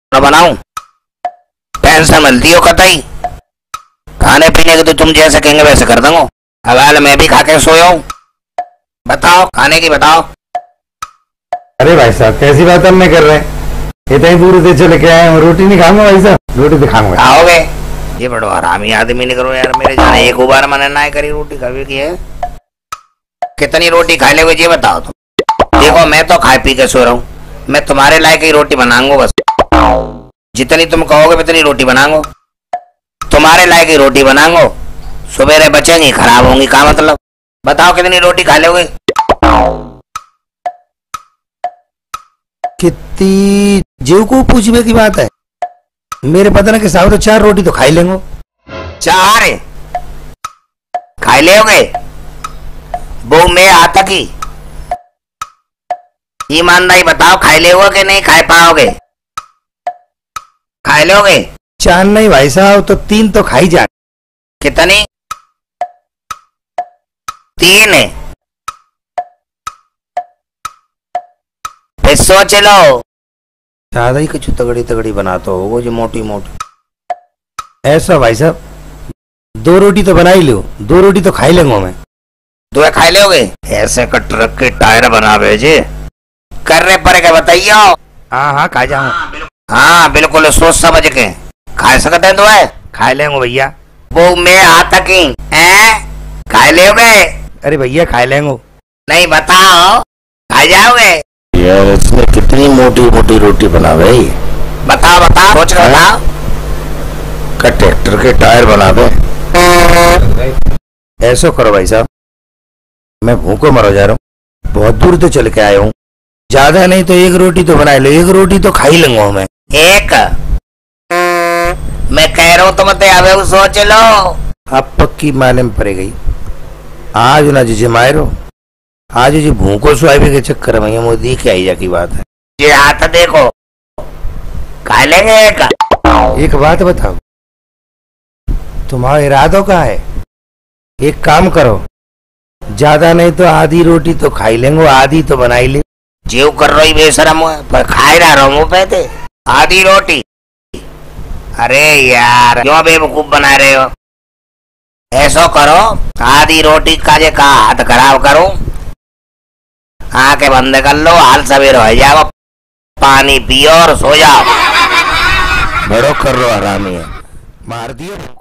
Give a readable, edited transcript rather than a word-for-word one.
न बनाऊं, टेंशन मिलती हो कतई। खाने पीने के तो तुम जैसे कहेंगे वैसे कर दूंगा। अब मैं भी खा के सोया हूँ। बताओ खाने की बताओ। अरे भाई साहब कैसी बात हम नहीं कर रहे हैं, इतनी दूर से चले के आए हैं, रोटी नहीं खाऊंगा भाई साहब, रोटी तो खाऊंगा। आओगे ये बड़ो हरामी आदमी नहीं करो यार, मेरे जाने एक बार मैंने ना करी रोटी खावे की है। कितनी रोटी खा लोगे ये बताओ तुम। देखो मैं तो खा पी के सो रहा हूँ, मैं तुम्हारे लायक ही रोटी बनाऊंगा बस। जितनी तुम कहोगे उतनी रोटी बनाऊंगा, तुम्हारे लायक ही रोटी बनाऊंगा। सवेरे बचेंगी खराब होंगी का मतलब। बताओ कितनी रोटी खा लोगे। कितनी जीव को पूछने की बात है, मेरे पता ना कि साहब तो 4 रोटी तो खाई लेंगे। 4 खाई लोगे वो मैं आता की ईमानदारी बताओ, खाई लोगे कि नहीं खाई पाओगे। खाई लोगे 4 नहीं भाई साहब तो 3 तो खाई जा। कितनी 3 फिर सोच लो। ज्यादा ही कुछ तगड़ी तगड़ी बनाता हो वो जो मोटी मोटी। ऐसा भाई साहब 2 रोटी तो बना ही लो, 2 रोटी तो खाई लेंगे मैं। 2 खाई लोगे ऐसे का ट्रक के टायर बना भेजे कर रहे पर क्या बताइए। हाँ हाँ खा जाऊँ। हाँ बिल्कुल सोच समझ के खा सकते हैं। 2 खा लेंगे भैया। वो मैं आता की खाई लोगे। अरे भैया खा लेंगे। नहीं बताओ खा जाओगे। यार इसने कितनी मोटी मोटी रोटी बना भाई। बताओ बताओ सोच कर बताओ। का ट्रैक्टर के टायर बना दे। ऐसा करो भाई साहब, मैं भूखो मरो जा रहा हूँ, बहुत दूर तो चल के आया हूँ, ज्यादा नहीं तो 1 रोटी तो बना लो, 1 रोटी तो खा ही लूंगा मैं। 1 मैं कह रहा हूँ तुम तो सोच लो। अब पक्की माने में पड़ गई। आज ना जी मारो, आज जी भूखो सुहाबे के चक्कर में मोदी के आई जा की बात है। ये हाथ देखो खा लेंगे। 1 बात बताओ, तुम्हारा इरादों का है? एक काम करो, ज्यादा नहीं तो आधी रोटी तो खाई लेंगे, आधी तो बनाई ले। जीव कर रही बेशरम पर खाई रहा हूँ पे आधी रोटी। अरे यार क्यों बेवकूफ बना रहे हो। ऐसा करो आधी रोटी का जे का हाथ खराब करो, आंखें बंद कर लो, हाल सवेर हो जाओ, पानी पियो और सो जाओ। बड़ो कर लो, आराम है मार दियो।